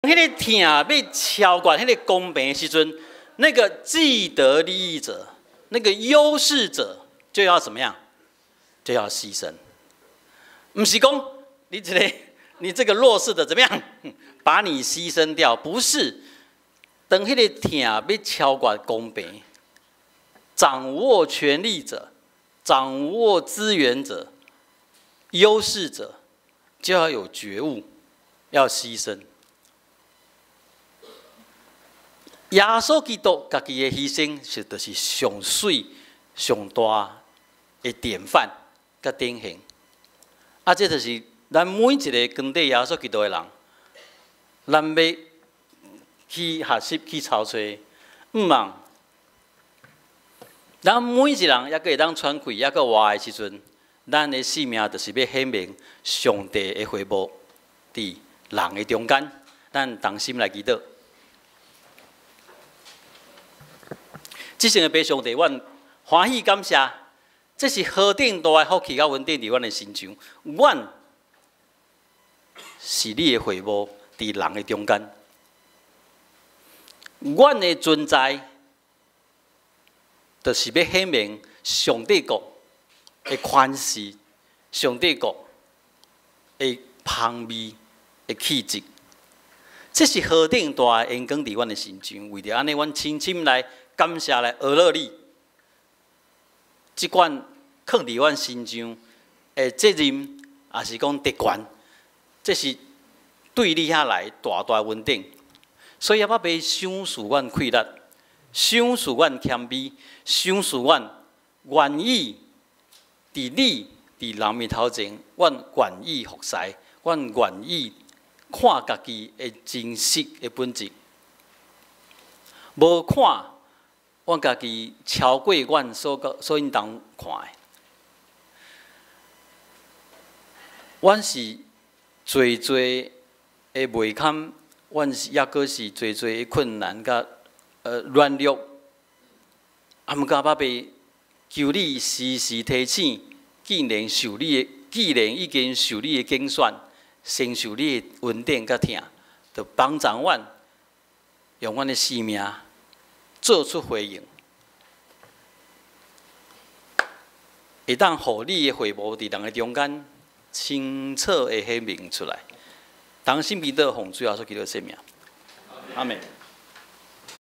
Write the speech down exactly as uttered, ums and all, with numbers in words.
迄个疼要超过迄个公平的时阵，那个既得利益者，那个优势者就要怎么样？就要牺牲。不是讲你这个你这个弱势的怎么样，把你牺牲掉？不是，等迄个疼要超过公平，掌握权力者、掌握资源者、优势者，就要有觉悟，要牺牲。耶稣基督家己的牺牲，是就是上水、上大的典范，甲典型。啊，这就是咱每一个跟对耶稣基督的人，咱要去学习、去操吹，毋茫。咱每一个人也可会当喘气，也个活的时阵，咱的性命就是要显明上帝的回报伫人的中间。咱同心来祈祷。即成的白上帝，阮欢喜感谢，这是何等大的福气甲稳定伫阮的心上。阮是你的回报伫人的中间，阮的存在，就是要显明上帝国的宽恕，上帝国的芳味的气质。这是何等大的恩光伫阮的心上，为着安尼，阮深深来感谢来学乐你，即款放伫阮心上的责任，也是讲特权，这是对你遐来大大稳定。所以也要别想使阮快乐，想使阮谦卑，想使阮愿意伫你伫人面头前，阮愿意服侍，阮愿意看家己的真实的本质，无看阮家己超过阮所所应当看的。阮是最最的袂堪，阮是抑阁是最最的困难甲呃软弱，啊，毋过要被求你时时提醒，既然受你的，既然已经受你的拣选，承受你的稳定甲疼，就帮助阮用阮的生命做出回应，会当互你的回报伫人的中间清楚的显明出来。当心彼得洪主要所基督的生命，阿门。